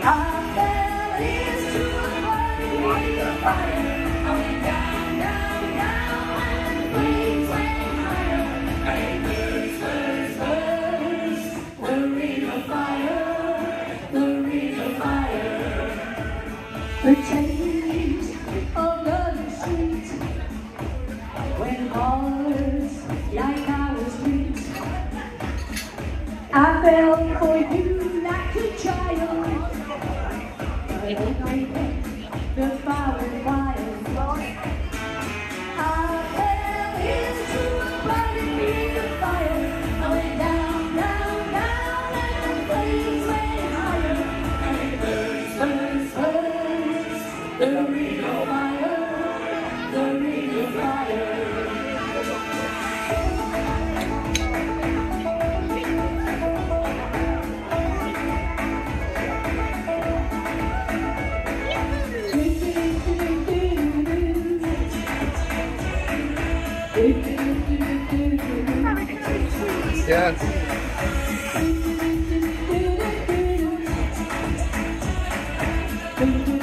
fell into a burning fire. I went down, down, down, and the flames went higher. Hey, burns, burns, burns, the ring of fire, the ring of fire. The taste of the street when hearts like ours meet. I fell for you like a child. The fire wild. I fell into a burning ring of fire. I went down, down, down, and the flames went higher. And it burns, burns, burns, the ring of fire, the ring of fire. Yes.